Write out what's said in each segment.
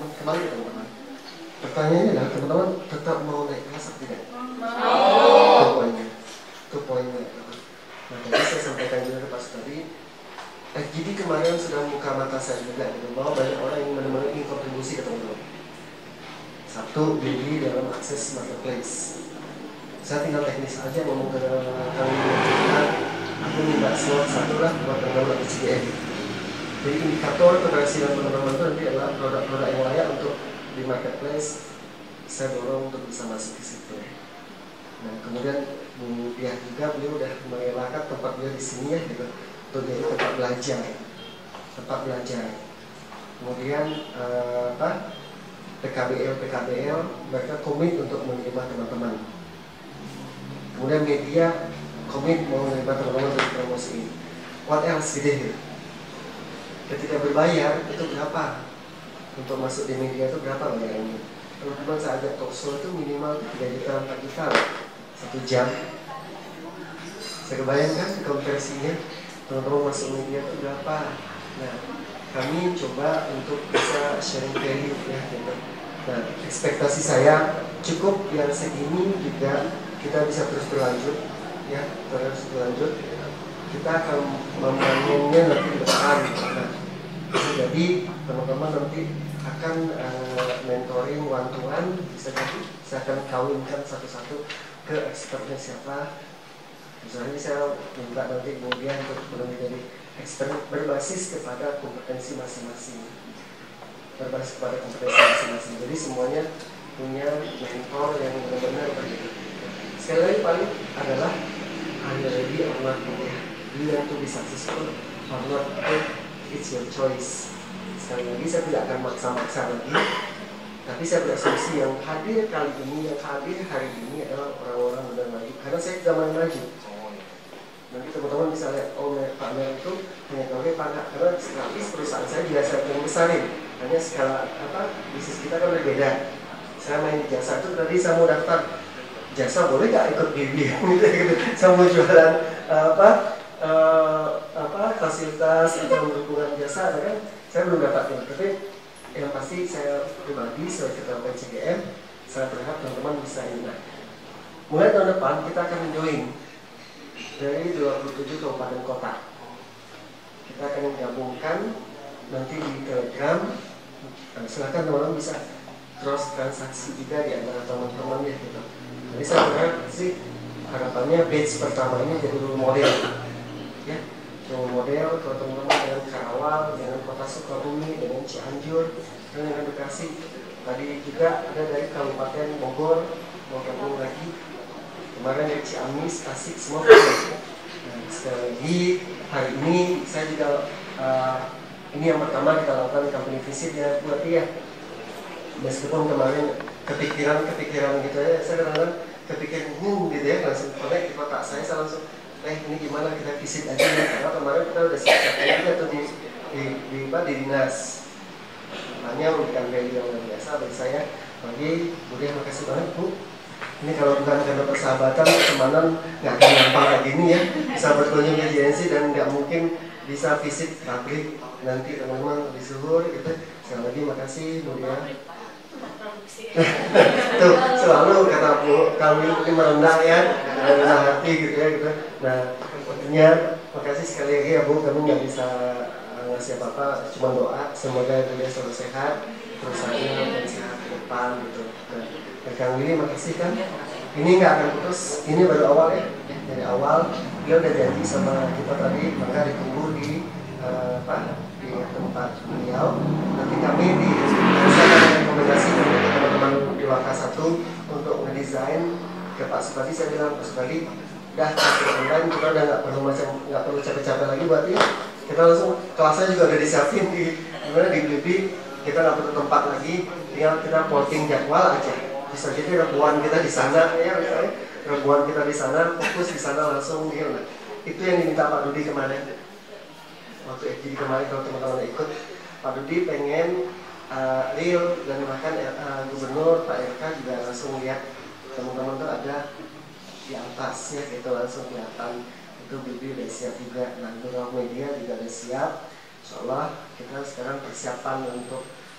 kembali ke teman-teman. Pertanyaannya adalah teman-teman tetap mau naik kelas atau tidak? Mau. Itu poinnya. Nah, tadi saya sampaikan juga ke Pak tadi, FGD kemarin sudah buka mata saya juga, gitu, bahwa banyak orang yang benar-benar ingin kontribusi ke teman-teman. Satu, diri dalam akses marketplace. Saya tinggal teknis aja ngomong ke kami, aku minta slot satu lah buat teman-teman CGM. Jadi indikator keberhasilan teman-teman itu nanti adalah produk-produk yang layak untuk di marketplace. Saya dorong untuk bisa masuk ke situ. Nah, kemudian Bu Piah juga, beliau udah merelakan tempat beliau di sini ya, gitu, untuk jadi tempat belajar. Kemudian PKBL mereka komit untuk menerima teman-teman. Kemudian media komit mau menerima teman-teman untuk promosi. What else gitu? Ketika berbayar itu berapa? Untuk masuk di media itu berapa bayarnya? Teman-teman saya ajak talk show itu minimal 3 juta 4 juta 1 jam. Saya kebayangkan konversinya teman-teman masuk media itu berapa? Nah, kami coba untuk bisa sharing value ya, gitu. Nah, ekspektasi saya cukup yang segini juga kita bisa terus berlanjut ya, kita akan membangunnya nanti ke depan. Nah, jadi teman-teman nanti akan mentoring one to one, bisa jadi saya akan kawinkan satu-satu ke expertnya siapa. Misalnya saya minta nanti kemudian untuk menjadi expert berbasis kepada kompetensi masing-masing. Jadi semuanya punya mentor yang benar-benar berbeda. Sekali lagi paling adalah are you ready or not? Do you want to be successful or not? It's your choice. Sekali lagi saya tidak akan maksa-maksa lagi, tapi saya berasumsi yang hadir kali ini, yang hadir hari ini adalah orang-orang muda maju. Karena saya zaman maju. Nanti teman-teman bisa lihat, oh Pak Mer itu hanya gawe panak, karena gratis perusahaan saya juga saya yang besarin. Hanya skala bisnis kita kan berbeda. Saya main di jasa itu tadi saya mau daftar jasa, boleh nggak ikut BB gitu. Saya mau jualan fasilitas atau dukungan jasa, kan saya belum dapatin. Tapi yang pasti saya pribadi sebagai ketua PCGM, saya berharap teman-teman bisa ini. Mulai tahun depan kita akan join dari 27 kabupaten kota. Kita akan menggabungkan nanti di Telegram. Silakan teman-teman bisa cross transaksi juga di antara teman-teman ya, gitu. Jadi saya berharap sih harapannya batch pertama ini jadi role model ya, role model kalau teman-teman dengan Karawang, dengan Kota Sukabumi, dengan Cianjur, dan dengan Bekasi. Tadi juga ada dari Kabupaten Bogor mau gabung lagi, kemarin dari Ciamis, Tasik, semua. Nah, sekali lagi hari ini saya juga ini yang pertama kita lakukan company visit ya buat dia. Meskipun kemarin kepikiran gitu ya, saya kadang-kadang kepikiran gitu ya, langsung connect di kotak saya langsung ini gimana kita visit aja nih, karena kemarin kita udah siap-siapin juga tuh di dinas. Makanya memberikan value yang luar biasa bagi saya. Bagi Bu Dia, makasih banget Bu. Ini kalau bukan karena persahabatan, pertemanan nggak akan gampang kayak gini ya, bisa berkunjung di JNC dan nggak mungkin bisa visit pabrik nanti teman-teman di Suhur gitu. Sekali lagi makasih Bu Dia. Tuh selalu kata Bu, kami mungkin merendah ya, merendah hati gitu ya gitu. Nah, tentunya makasih sekali lagi ya Bu, kami nggak bisa ngasih apa-apa, cuma doa semoga dia selalu sehat, perusahaannya dan sehat ke depan gitu. Nah, Kang Willy makasih kan, ini nggak akan putus, ini baru awal ya, dari awal dia udah janji sama kita tadi, maka ditunggu di di tempat beliau. Nanti kami rekomendasi untuk teman-teman di Waka 1 untuk ngedesain ke Pak Supadi. Saya bilang Pak Supadi, udah online kita udah nggak perlu capek-capek lagi buat dia. Kita langsung kelasnya juga udah disiapin di Blibli, kita nggak perlu tempat lagi, tinggal kita plotting jadwal aja. Bisa jadi ribuan kita di sana ya, misalnya ribuan kita di sana, fokus di sana langsung gitu. Nah, itu yang diminta Pak Dudi kemarin. Waktu FGD kemarin kalau teman-teman ikut, Pak Dudi pengen real dan bahkan Gubernur Pak RK juga langsung lihat teman-teman tuh ada di atasnya gitu, langsung kelihatan. Itu Bibi udah siap juga, nah media juga udah siap. Insyaallah kita sekarang persiapan untuk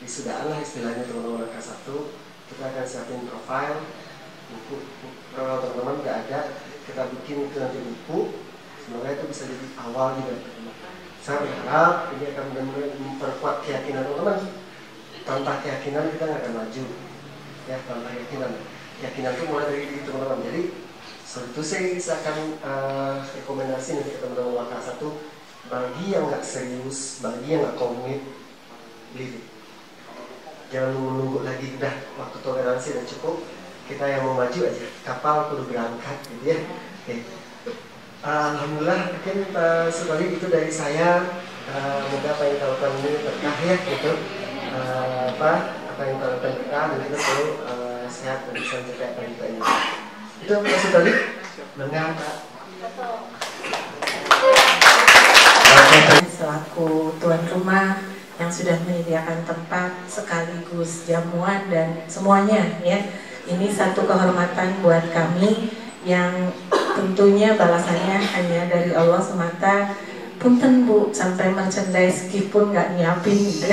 wisudaan lah istilahnya teman-teman kelas 1, kita akan siapin profile, buku kalau teman-teman nggak ada, kita bikin itu nanti buku, semoga itu bisa jadi awal juga. Saya berharap ini akan benar-benar memperkuat keyakinan teman-teman. Tanpa keyakinan kita nggak akan maju, ya tanpa keyakinan itu mulai dari diri teman-teman. Jadi itu saya akan rekomendasi nanti ke teman-teman kelas 1, bagi yang nggak serius, bagi yang nggak komit, leave it. Jangan menunggu lagi, udah waktu toleransi udah cukup, kita yang mau maju aja, kapal kudu berangkat gitu ya. Oke. Alhamdulillah mungkin sekali itu dari saya. Semoga apa yang kita lakukan ini berkah ya gitu. Apa yang kita lakukan berkah dan kita selalu sehat dan bisa mencapai apa yang kita inginkan. Itu maksud tadi benar Pak. Selaku tuan rumah yang sudah menyediakan tempat sekaligus jamuan dan semuanya ya, ini satu kehormatan buat kami yang tentunya balasannya hanya dari Allah semata. Punten Bu, sampai merchandise gift pun nggak nyiapin gitu.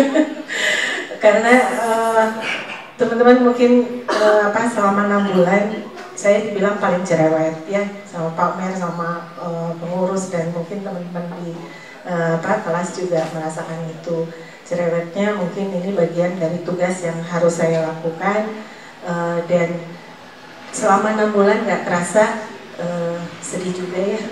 Karena teman-teman mungkin selama 6 bulan saya dibilang paling cerewet ya sama Pak Mer, sama pengurus, dan mungkin teman-teman di kelas juga merasakan itu cerewetnya. Mungkin ini bagian dari tugas yang harus saya lakukan, dan selama 6 bulan nggak terasa, sedih juga ya.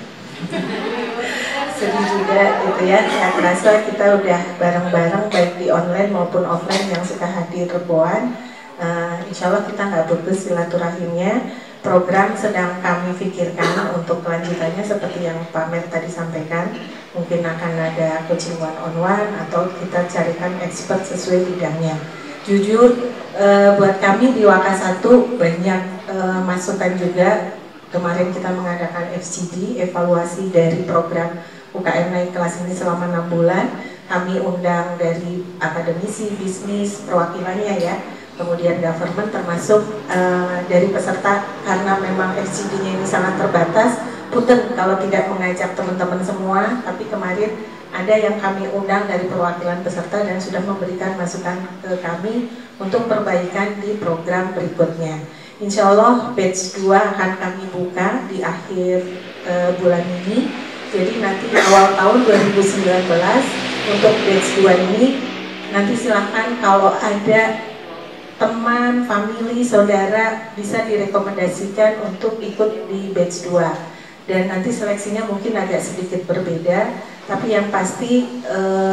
Sedih juga gitu ya, nggak terasa kita udah bareng-bareng baik di online maupun offline yang suka hadir ribuan. Insya Allah kita nggak putus silaturahimnya. Program sedang kami pikirkan untuk kelanjutannya seperti yang Pak Mer tadi sampaikan. Mungkin akan ada coaching one-on-one atau kita carikan expert sesuai bidangnya. Jujur buat kami di Waka 1 banyak masukan juga. Kemarin kita mengadakan FCD, evaluasi dari program UKM naik kelas ini selama 6 bulan. Kami undang dari akademisi, bisnis, perwakilannya ya, kemudian government, termasuk dari peserta, karena memang FCD-nya ini sangat terbatas. Punten kalau tidak mengajak teman-teman semua, tapi kemarin ada yang kami undang dari perwakilan peserta dan sudah memberikan masukan ke kami untuk perbaikan di program berikutnya. Insya Allah batch 2 akan kami buka di akhir bulan ini. Jadi nanti awal tahun 2019 untuk batch 2 ini, nanti silahkan kalau ada teman, family, saudara bisa direkomendasikan untuk ikut di batch 2. Dan nanti seleksinya mungkin agak sedikit berbeda, tapi yang pasti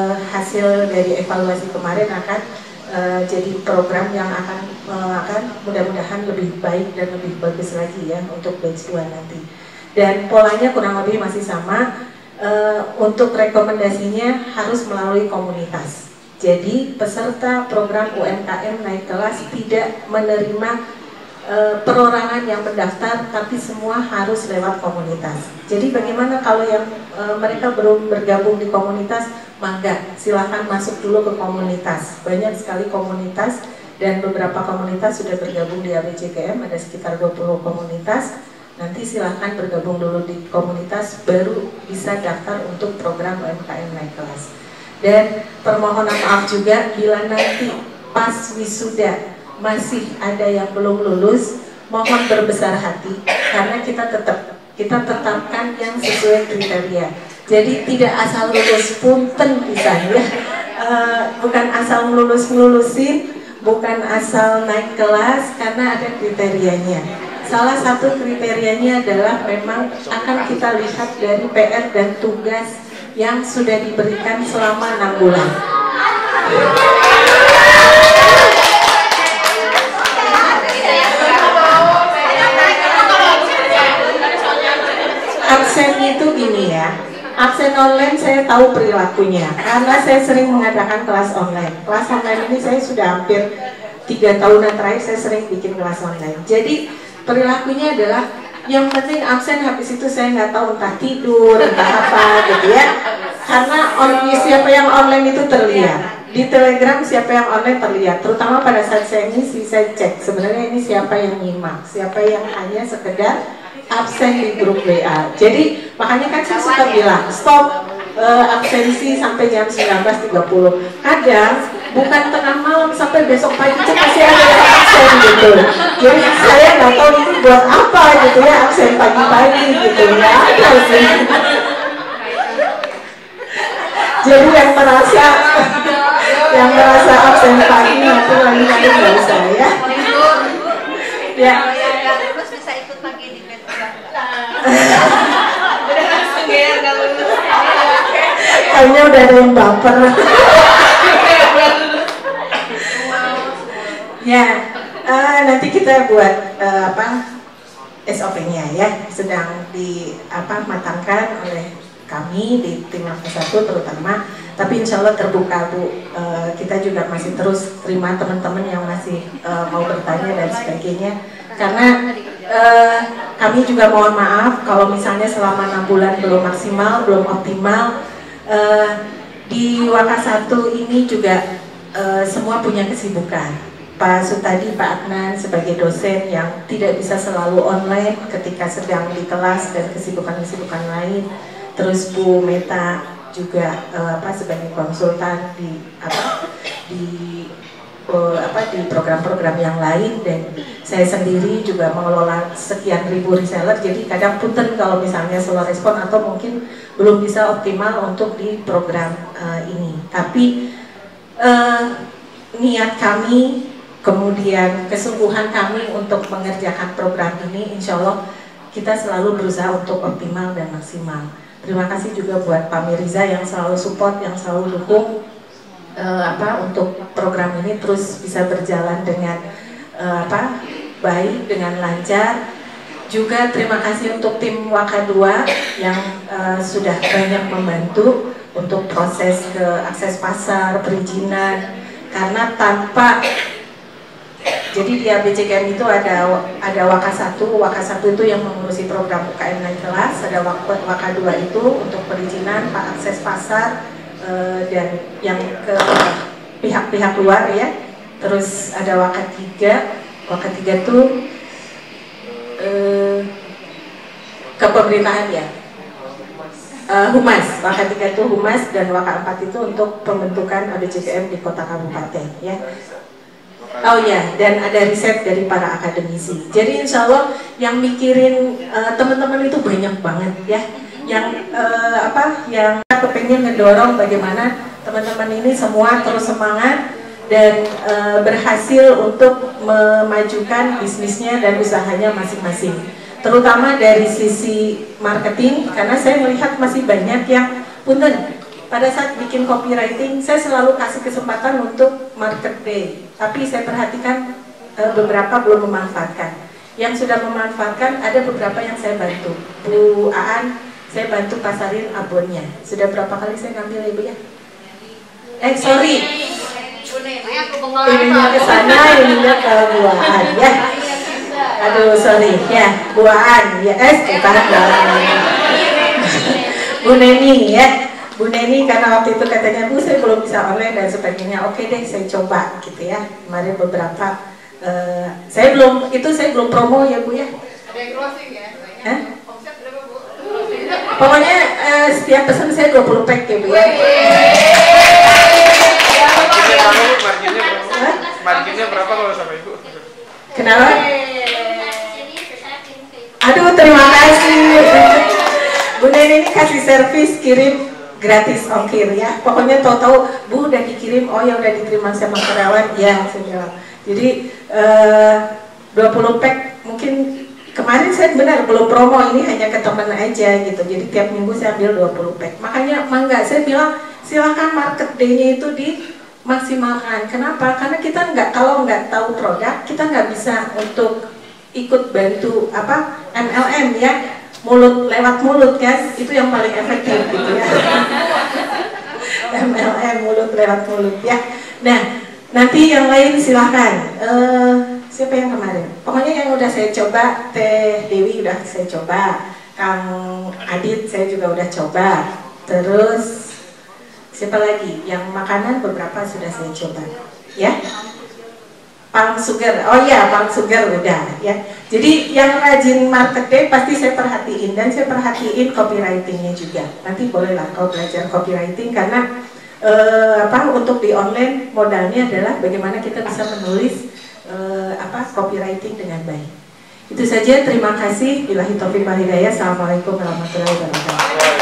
hasil dari evaluasi kemarin akan jadi program yang akan mudah-mudahan lebih baik dan lebih bagus lagi ya untuk batch 2 nanti. Dan polanya kurang lebih masih sama. Untuk rekomendasinya harus melalui komunitas. Jadi peserta program UMKM naik kelas tidak menerima perorangan yang mendaftar, tapi semua harus lewat komunitas. Jadi bagaimana kalau yang mereka belum bergabung di komunitas, mangga silahkan masuk dulu ke komunitas. Banyak sekali komunitas dan beberapa komunitas sudah bergabung di ABCGM, ada sekitar 20 komunitas. Nanti silahkan bergabung dulu di komunitas, baru bisa daftar untuk program UMKM naik kelas. Dan permohonan maaf juga bila nanti pas wisuda masih ada yang belum lulus, mohon berbesar hati karena kita tetapkan yang sesuai kriteria. Jadi tidak asal lulus punten misalnya, bukan asal ngelulusin, bukan asal naik kelas, karena ada kriterianya. Salah satu kriterianya adalah memang akan kita lihat dari PR dan tugas yang sudah diberikan selama 6 bulan. Absen itu gini ya, absen online saya tahu perilakunya karena saya sering mengadakan kelas online. Kelas online ini saya sudah hampir 3 tahunan terakhir saya sering bikin kelas online. Jadi perilakunya adalah yang penting absen, habis itu saya nggak tahu entah tidur, entah apa gitu ya. Karena siapa yang online itu terlihat. Di Telegram siapa yang online terlihat, terutama pada saat saya ngisi, saya cek sebenarnya ini siapa yang nyimak, siapa yang hanya sekedar absen di grup WA. Jadi makanya kan saya suka bilang stop absensi sampai jam 19.30. Kadang bukan tengah malam sampai besok pagi itu masih ada yang absen gitu. Jadi saya nggak tahu ini buat apa gitu ya, absen pagi-pagi gitu ya. Ada sih. Jadi yang merasa absen pagi nanti lagi nggak usah ya. Ya. Terus bisa ikut pagi di Petra. Udah langsung ya nggak lulus. Kayaknya udah ada yang baper. Ya, nanti kita buat SOP-nya ya, sedang matangkan oleh kami di tim Makassar 1 terutama. Tapi insya Allah terbuka Bu, kita juga masih terus terima teman-teman yang masih mau bertanya dan sebagainya. Karena kami juga mohon maaf kalau misalnya selama 6 bulan belum maksimal, belum optimal. Di Waka 1 ini juga semua punya kesibukan. Pak Sutadi, Pak Adnan sebagai dosen yang tidak bisa selalu online ketika sedang di kelas dan kesibukan-kesibukan lain. Terus Bu Meta juga sebagai konsultan di program-program yang lain, dan saya sendiri juga mengelola sekian ribu reseller. Jadi kadang punten kalau misalnya slow respon atau mungkin belum bisa optimal untuk di program ini. Tapi niat kami, kemudian kesungguhan kami untuk mengerjakan program ini, insya Allah kita selalu berusaha untuk optimal dan maksimal. Terima kasih juga buat Pak Mirza yang selalu support, yang selalu dukung untuk program ini terus bisa berjalan dengan baik, dengan lancar. Juga terima kasih untuk tim Waka 2 yang sudah banyak membantu untuk proses ke akses pasar, perizinan. Karena tanpa, jadi di ABCGM itu ada Waka 1 itu yang mengurusi program UKM naik kelas, ada Waka 2 itu untuk perizinan, akses pasar, dan yang ke pihak-pihak luar ya. Terus ada Waka 3 itu kepemerintahan ya, Humas. Waka 3 itu Humas, dan Waka 4 itu untuk pembentukan ABCGM di kota kabupaten ya. Oh ya, dan ada riset dari para akademisi. Jadi insya Allah yang mikirin teman-teman itu banyak banget ya. Yang yang kepengen ngedorong bagaimana teman-teman ini semua terus semangat dan berhasil untuk memajukan bisnisnya dan usahanya masing-masing. Terutama dari sisi marketing, karena saya melihat masih banyak yang punten. Pada saat bikin copywriting, saya selalu kasih kesempatan untuk market day. Tapi saya perhatikan beberapa belum memanfaatkan. Yang sudah memanfaatkan ada beberapa yang saya bantu. Bu Aan, saya bantu pasarin abonnya. Sudah berapa kali saya ngambil Ibu ya? Sorry. Ininya ke sana, ininya ke Bu Aan ya. Aduh, sorry ya, Bu Aan ya. Bu Neni ya. Bu Neni, karena waktu itu katanya, Bu saya belum bisa online dan sebagainya. Oke deh, saya coba gitu ya. Kemarin beberapa, saya belum promo ya Bu ya. Ada yang closing ya? Omset berapa Bu? Pokoknya setiap pesan saya 20 pack ya Bu ya. Marginnya berapa kalau sama Ibu? Kenapa? Aduh, terima kasih. Bu Neni ini kasih servis kirim gratis ongkir ya. Pokoknya tahu-tahu Bu udah dikirim, oh ya udah diterima sama karyawan ya sudah. Jadi 20 pack mungkin kemarin saya benar belum promo, ini hanya ke teman aja gitu. Jadi tiap minggu saya ambil 20 pack. Makanya mangga saya bilang silakan market day-nya itu dimaksimalkan. Kenapa? Karena kita kalau nggak tahu produk, kita nggak bisa untuk ikut bantu MLM ya. Mulut lewat mulut kan, itu yang paling efektif gitu ya. MLM, mulut lewat mulut ya. Nah, nanti yang lain silahkan. Siapa yang kemarin? Pokoknya yang udah saya coba, Teh Dewi udah saya coba, Kang Adit saya juga udah coba. Terus siapa lagi? Yang makanan beberapa sudah saya coba, ya. Palang Sugar, oh iya Palang Sugar udah ya. Jadi yang rajin marketing pasti saya perhatiin, dan saya perhatiin copywritingnya juga. Nanti bolehlah kau belajar copywriting, karena untuk di online modalnya adalah bagaimana kita bisa menulis copywriting dengan baik. Itu saja, terima kasih. Billahi taufiq wal hidayah. Assalamualaikum warahmatullahi wabarakatuh.